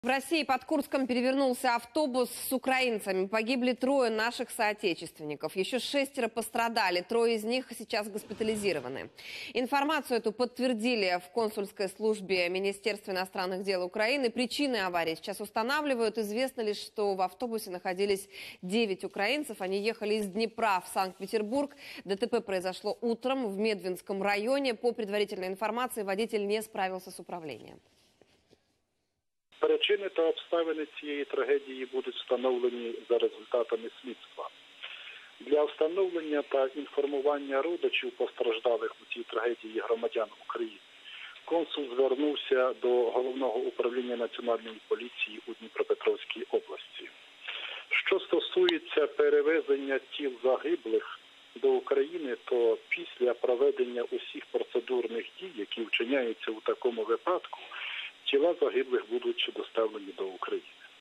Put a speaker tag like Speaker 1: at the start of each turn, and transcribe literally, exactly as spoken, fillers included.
Speaker 1: В России под Курском перевернулся автобус с украинцами. Погибли трое наших соотечественников. Еще шестеро пострадали. Трое из них сейчас госпитализированы. Информацию эту подтвердили в консульской службе Министерства иностранных дел Украины. Причины аварии сейчас устанавливают. Известно лишь, что в автобусе находились девять украинцев. Они ехали из Днепра в Санкт-Петербург. ДТП произошло утром в Медвинском районе. По предварительной информации, водитель не справился с управлением.
Speaker 2: Причини та обставини цієї трагедії будуть встановлені за результатами слідства. Для встановлення та інформування родичів постраждалих у цій трагедії громадян України консул звернувся до Головного управління Національної поліції у Дніпропетровській області. Що стосується перевезення тіл загиблих до України, то після проведення усіх процедурних дій, які вчиняються у такому випадку, тіла загиблих будуть доставлені до України.